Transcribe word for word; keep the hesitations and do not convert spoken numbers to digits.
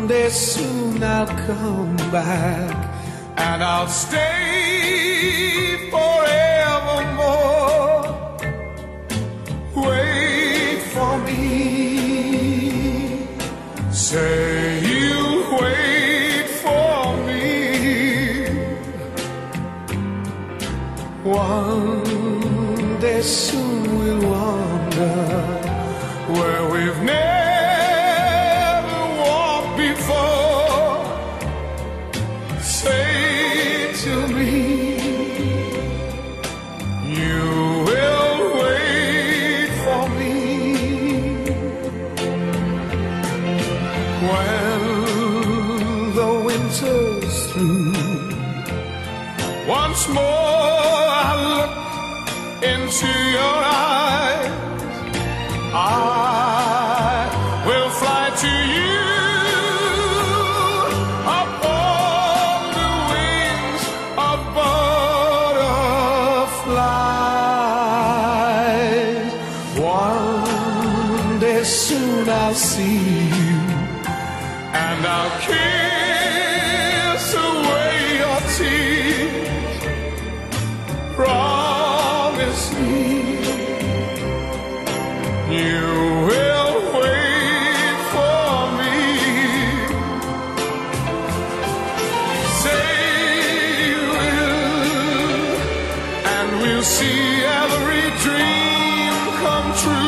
day soon I'll come back, and I'll stay forevermore. Wait for me, say you wait for me. One day soon we'll wander where we've never walked before. Say to me, you will wait for me. When the winter's through, once more I look into your eyes, I will fly to you upon the wings of butterflies. One day soon I'll see you, and I'll kiss away your tears. Promise me you will wait for me. Say you will, and we'll see every dream come true.